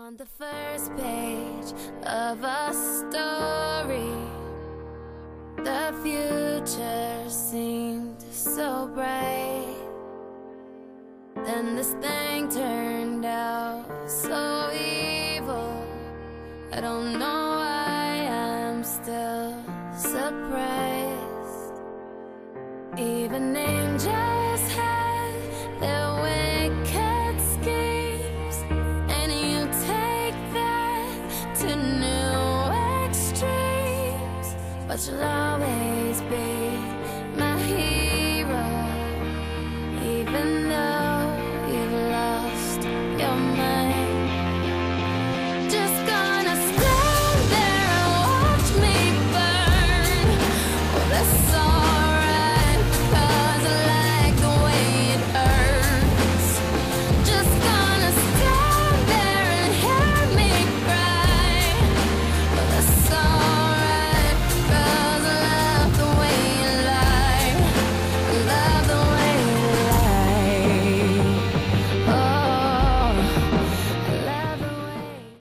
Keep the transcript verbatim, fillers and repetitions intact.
On the first page of a story, the future seemed so bright. Then this thing turned out so evil. I don't know why I'm still surprised. Even angels have their wicked schemes, and you take that to new extremes. But your love